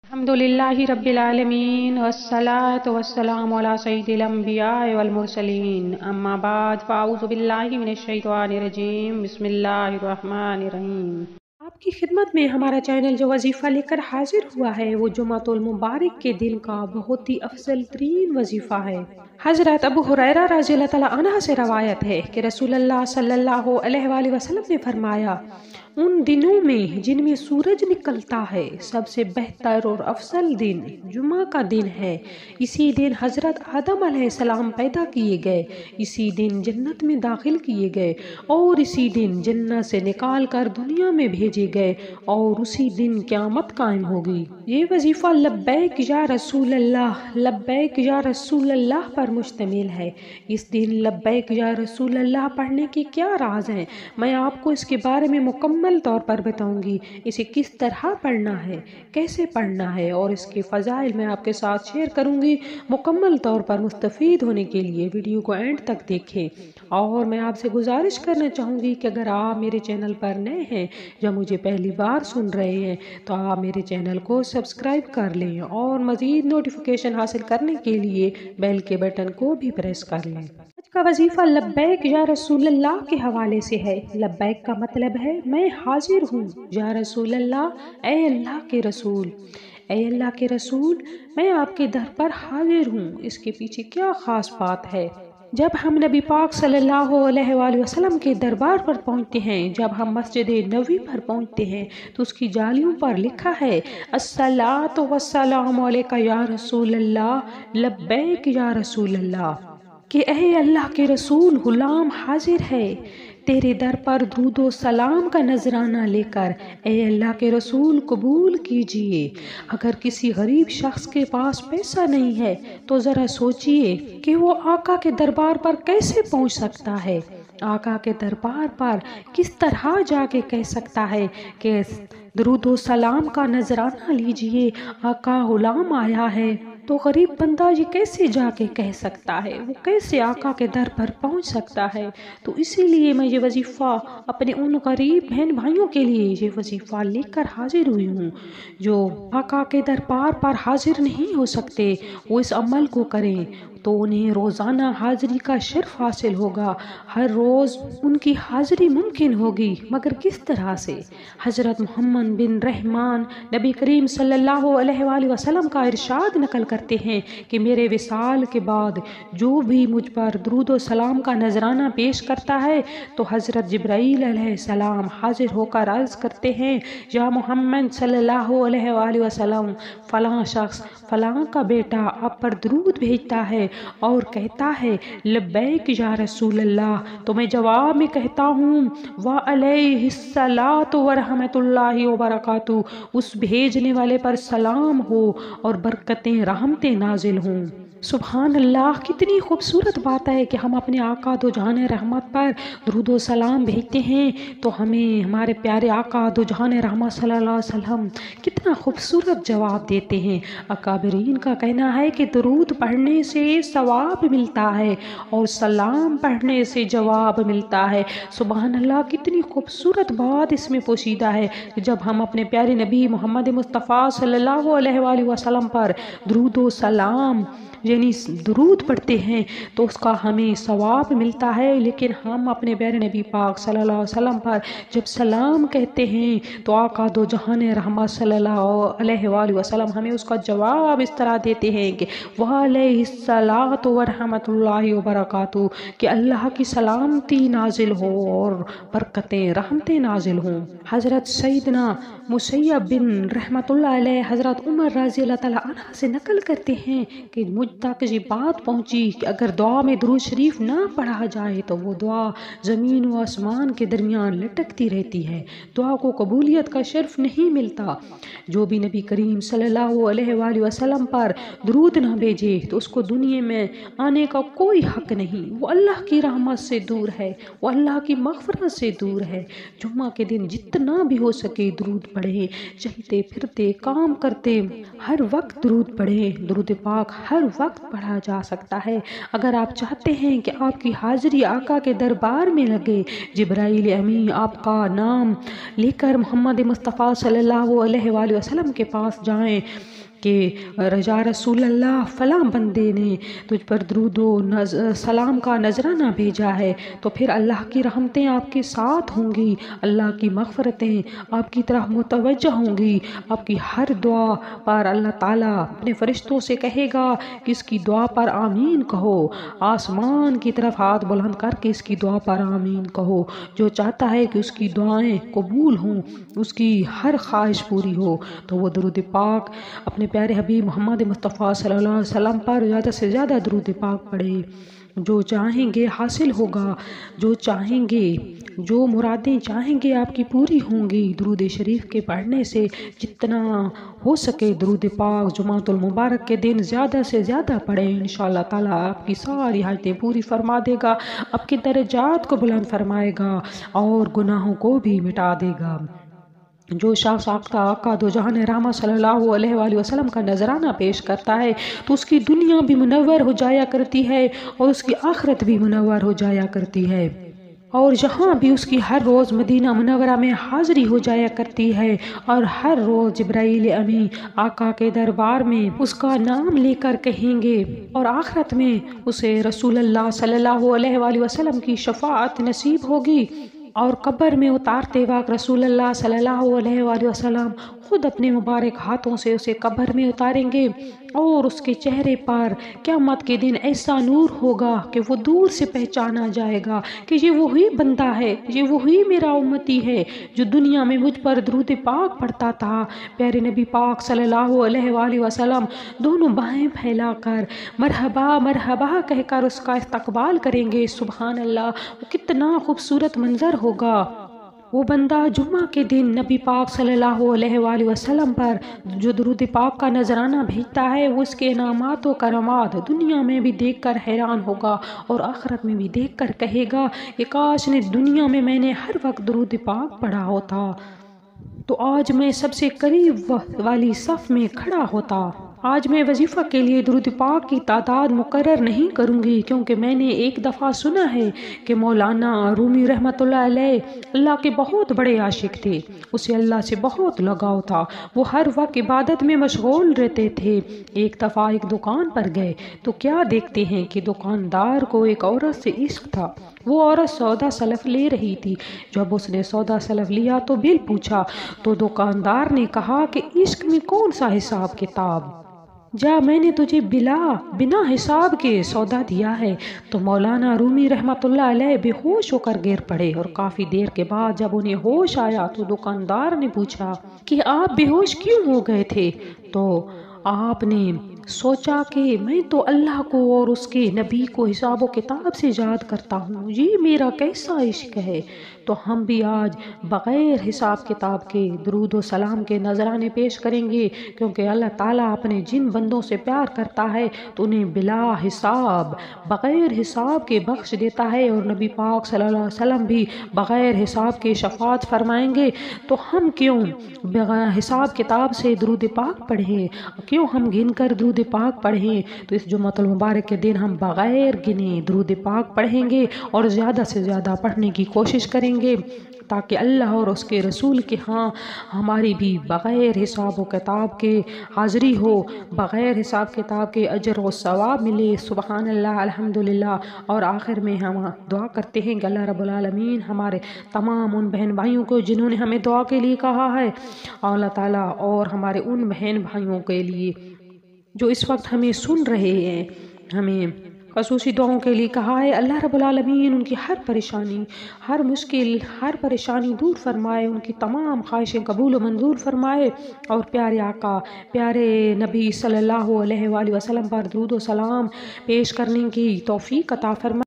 الحمدللہ رب العالمین والصلاة والسلام علی سید الانبیاء والمرسلین اما بعد فاعوذ باللہ من الشیطان الرجیم بسم اللہ الرحمن الرحیم۔ آپ کی خدمت میں ہمارا چینل جو وظیفہ لے کر حاضر ہوا ہے وہ جمعۃ المبارک کے دن کا بہت ہی افضل ترین وظیفہ ہے۔ حضرت ابو ہریرہ رضی اللہ تعالیٰ عنہ سے روایت ہے کہ رسول اللہ صلی اللہ علیہ وآلہ وسلم نے فرمایا، ان دنوں میں جن میں سورج نکلتا ہے سب سے بہتر اور افضل دن جمعہ کا دن ہے۔ اسی دن حضرت آدم علیہ السلام پیدا کیے گئے، اسی دن جنت میں داخل کیے گئے اور اسی دن جنت سے نکال کر دنیا میں بھیجے گئے اور اسی دن قیامت قائم ہوگی۔ یہ وظیفہ لبیک یا رسول اللہ، لبیک یا رسول اللہ پر مشتمل ہے۔ اس دن لبیک یا رسول اللہ پڑھنے کے کیا راز ہیں، میں آپ کو اس کے بارے میں مکمل طور پر بتاؤں گی۔ اسے کس طرح پڑھنا ہے، کیسے پڑھنا ہے اور اس کے فضائل میں آپ کے ساتھ شیئر کروں گی۔ مکمل طور پر مستفید ہونے کے لیے ویڈیو کو اینڈ تک دیکھیں، اور میں آپ سے گزارش کرنا چاہوں گی کہ اگر آپ میرے چینل پر نئے ہیں یا مجھے پہلی بار سن رہے ہیں تو آپ میرے چینل کو سبسکرائب کر لیں اور مزید نوٹیفیکیشن حاصل کرنے کے لیے بیل کے بٹن کو بھی پریس کر لیں۔ آج کا وظیفہ لبیک یا رسول اللہ کے حوالے سے ہے۔ لبیک کا مطلب ہے میں حاضر ہوں، یا رسول اللہ، اے اللہ کے رسول، اے اللہ کے رسول میں آپ کے در پر حاضر ہوں۔ اس کے پیچھے کیا خاص بات ہے؟ جب ہم نبی پاک صلی اللہ علیہ وآلہ وسلم کے دربار پر پہنچتے ہیں، جب ہم مسجد نبوی پر پہنچتے ہیں تو اس کی جالیوں پر لکھا ہے الصلاۃ والسلام علیک یا رسول اللہ، لبیک یا رسول اللہ، کہ اے اللہ کے رسول غلام حاضر ہے تیرے در پر درود و سلام کا نذرانہ لے کر، اے اللہ کے رسول قبول کیجئے۔ اگر کسی غریب شخص کے پاس پیسہ نہیں ہے تو ذرا سوچئے کہ وہ آقا کے دربار پر کیسے پہنچ سکتا ہے، آقا کے دربار پر کس طرح جا کے کہہ سکتا ہے کہ درود و سلام کا نذرانہ لیجئے، آقا غلام آیا ہے۔ تو غریب بندہ یہ کیسے جا کے کہہ سکتا ہے، وہ کیسے آقا کے در پر پہنچ سکتا ہے؟ تو اسی لیے میں یہ وظیفہ اپنے ان غریب بہن بھائیوں کے لیے یہ وظیفہ لے کر حاضر ہوئی ہوں جو آقا کے دربار پر حاضر نہیں ہو سکتے۔ وہ اس عمل کو کریں تو انہیں روزانہ حاضری کا شرف حاصل ہوگا، ہر روز ان کی حاضری ممکن ہوگی، مگر کس طرح سے؟ حضرت محمد بن رحمان نبی کریم صلی اللہ علیہ وآلہ وسلم کا ارشاد نقل کرتے ہیں کہ میرے وصال کے بعد جو بھی مجھ پر درود و سلام کا نذرانہ پیش کرتا ہے تو حضرت جبرائیل علیہ السلام حاضر ہو کر عرض کرتے ہیں، یا محمد صلی اللہ علیہ وآلہ وسلم، فلاں شخص فلاں کا بیٹا آپ پر درود بھیجتا ہے اور کہتا ہے لبیک یا رسول اللہ، تو میں جواب میں کہتا ہوں وعلیہ الصلاۃ ورحمۃ اللہ وبرکاتہ، اس بھیجنے والے پر سلام ہو اور برکتیں رحمتیں نازل ہوں۔ سبحان اللہ، کتنی خوبصورت بات ہے کہ ہم اپنے آقا دو جہان رحمت پر درود و سلام بھیجتے ہیں تو ہمیں ہمارے پیارے آقا دو جہان رحمت صلی اللہ علیہ وسلم کتنا خوبصورت جواب دیتے ہیں۔ اکابرین کا کہنا ہے کہ درود پڑھنے سے ثواب ملتا ہے اور سلام پڑھنے سے جواب ملتا ہے۔ سبحان اللہ، کتنی خوبصورت بات اس میں پوشیدہ ہے کہ جب ہم اپنے پیارے نبی محمد مصطفیٰ صلی اللہ علیہ وآلہ وسلم پر درود و سلام یعنی درود پڑھتے ہیں تو اس کا ہمیں ثواب ملتا ہے، لیکن ہم اپنے پیارے نبی پاک صلی اللہ علیہ وسلم پر جب سلام کہتے ہیں تو آقا دو جہان رحمت صلی اللہ علیہ وآلہ وسلم ہمیں اس کا جواب اس طرح دیتے ہیں کہ وعلیہ الصلاۃ ورحمۃ اللہ وبرکاتہ، کہ اللہ کی سلامتی نازل ہو اور برکتیں رحمتیں نازل ہوں۔ حضرت سیدنا مسیب بن رحمت اللہ علیہ حضرت عمر رضی اللہ تعالیٰ عنہ سے نقل کرتے ہیں کہ مجھ تک یہ بات پہنچی کہ اگر دعا میں درود شریف نہ پڑھا جائے تو وہ دعا زمین و آسمان کے درمیان لٹکتی رہتی ہے، دعا کو قبولیت کا شرف نہیں ملتا۔ جو بھی نبی کریم صلی اللہ علیہ وآلہ وسلم پر درود نہ بھیجے تو اس کو دنیا میں آنے کا کوئی حق نہیں، وہ اللہ کی رحمت سے دور ہے، وہ اللہ کی مغفرت سے دور ہے۔ جمعہ کے دن جتنا بھی ہو سکے درود پڑھیں، چلتے پھرتے کام کرتے ہر وقت درود پڑھیں۔ درود پاک ہر وقت پڑھا جا سکتا ہے۔ اگر آپ چاہتے ہیں کہ آپ کی حاضری آقا کے دربار میں لگے، جبرائیل امین آپ کا نام لے کر محمد مصطفیٰ صلی اللہ علیہ وآلہ وسلم کے پاس جائیں کہ رجا رسول اللہ فلاں بندے نے تجھ پر درود و سلام کا نذرانہ بھیجا ہے، تو پھر اللہ کی رحمتیں آپ کے ساتھ ہوں گی، اللہ کی مغفرتیں آپ کی طرف متوجہ ہوں گی۔ آپ کی ہر دعا پر اللہ تعالیٰ اپنے فرشتوں سے کہے گا کہ اس کی دعا پر آمین کہو، آسمان کی طرف ہاتھ بلند کر کے اس کی دعا پر آمین کہو۔ جو چاہتا ہے کہ اس کی دعائیں قبول ہوں، اس کی ہر خواہش پوری ہو، تو وہ درود پاک اپنے پیارے حبیب محمد مصطفیٰ صلی اللہ علیہ وسلم پر زیادہ سے زیادہ درود پاک پڑھے۔ جو چاہیں گے حاصل ہوگا، جو چاہیں گے، جو مرادیں چاہیں گے آپ کی پوری ہوں گی۔ درود شریف کے پڑھنے سے جتنا ہو سکے درود پاک جمعۃ المبارک کے دن زیادہ سے زیادہ پڑھیں، انشاءاللہ تعالیٰ آپ کی ساری حاجتیں پوری فرما دے گا، آپ کے درجات کو بلند فرمائے گا اور گناہوں کو بھی مٹا دے گا۔ جو شخص آقا دو جہان رحمت صلی اللہ علیہ وآلہ وسلم کا نذرانہ پیش کرتا ہے تو اس کی دنیا بھی منور ہو جایا کرتی ہے اور اس کی آخرت بھی منور ہو جایا کرتی ہے، اور جہاں بھی اس کی ہر روز مدینہ منورہ میں حاضری ہو جایا کرتی ہے، اور ہر روز جبرائیل امین آقا کے دربار میں اس کا نام لے کر کہیں گے، اور آخرت میں اسے رسول اللہ صلی اللہ علیہ وآلہ وسلم کی شفاعت نصیب ہوگی، اور قبر میں اتارتے وقت رسول اللہ صلی اللہ علیہ وآلہ وسلم خود اپنے مبارک ہاتھوں سے اسے قبر میں اتاریں گے، اور اس کے چہرے پر قیامت کے دن ایسا نور ہوگا کہ وہ دور سے پہچانا جائے گا کہ یہ وہی بندہ ہے، یہ وہی میرا امتی ہے جو دنیا میں مجھ پر درود پاک پڑھتا تھا۔ پیارے نبی پاک صلی اللہ علیہ وآلہ وسلم دونوں باہیں پھیلا کر مرحبا مرحبا کہہ کر اس کا استقبال کریں گے۔ سبحان اللہ، وہ کتنا خوبصورت منظر ہوگا۔ وہ بندہ جمعہ کے دن نبی پاک صلی اللہ علیہ وآلہ وسلم پر جو درود پاک کا نذرانہ بھیجتا ہے، وہ اس کے انعامات و کرامات دنیا میں بھی دیکھ کر حیران ہوگا اور آخرت میں بھی دیکھ کر کہے گا کہ کاش نے دنیا میں میں نے ہر وقت درود پاک پڑھا ہوتا تو آج میں سب سے قریب والی صف میں کھڑا ہوتا۔ آج میں وظیفہ کے لیے درود پاک کی تعداد مقرر نہیں کروں گی، کیونکہ میں نے ایک دفعہ سنا ہے کہ مولانا رومی رحمۃ اللہ علیہ اللہ کے بہت بڑے عاشق تھے، اسے اللہ سے بہت لگاؤ تھا، وہ ہر وقت عبادت میں مشغول رہتے تھے۔ ایک دفعہ ایک دکان پر گئے تو کیا دیکھتے ہیں کہ دکاندار کو ایک عورت سے عشق تھا۔ وہ عورت سودا سلف لے رہی تھی۔ جب اس نے سودا سلف لیا تو بل پوچھا تو دکاندار نے کہا کہ عشق میں کون سا حساب کتاب، جا میں نے تجھے بنا حساب کے سودا دیا ہے۔ تو مولانا رومی رحمت اللہ علیہ بے ہوش ہو کر گر پڑے، اور کافی دیر کے بعد جب انہیں ہوش آیا تو دکاندار نے پوچھا کہ آپ بے ہوش کیوں ہو گئے تھے؟ تو آپ نے سوچا کہ میں تو اللہ کو اور اس کے نبی کو حساب و کتاب سے یاد کرتا ہوں، یہ میرا کیسا عشق ہے۔ تو ہم بھی آج بغیر حساب کتاب کے درود و سلام کے نذرانے پیش کریں گے، کیونکہ اللہ تعالیٰ اپنے جن بندوں سے پیار کرتا ہے تو انہیں بلا حساب بغیر حساب کے بخش دیتا ہے، اور نبی پاک صلی اللہ علیہ وسلم بھی بغیر حساب کے شفاعت فرمائیں گے۔ تو ہم کیوں بغیر حساب کتاب سے درود پاک پڑھیں، کیوں ہم گن کر درود پاک پڑھیں؟ تو اس جمعۃ المبارک کے دن ہم بغیر گنے درود پاک پڑھیں گے اور زیادہ سے زیادہ پڑھنے کی کوشش کریں گے، تاکہ اللہ اور اس کے رسول کے ہاں ہماری بھی بغیر حساب و کتاب کے حاضری ہو، بغیر حساب کتاب کے اجر و ثواب ملے۔ سبحان اللہ، الحمدللہ۔ اور آخر میں ہم دعا کرتے ہیں کہ اللہ رب العالمین ہمارے تمام ان بہن بھائیوں کو جنہوں نے ہمیں دعا کے لیے کہا ہے، اور اللہ تعالیٰ اور ہمارے ان بہن بھائیوں کے لیے جو اس وقت ہمیں سن رہے ہیں، ہمیں خصوصی دعاؤں کے لیے کہا ہے، اللہ رب العالمین ان کی ہر پریشانی، ہر مشکل، ہر پریشانی دور فرمائے، ان کی تمام خواہشیں قبول و منظور فرمائے، اور پیارے آقا، پیارے نبی صلی اللہ علیہ وآلہ وسلم پر درود و سلام پیش کرنے کی توفیق عطا فرمائے۔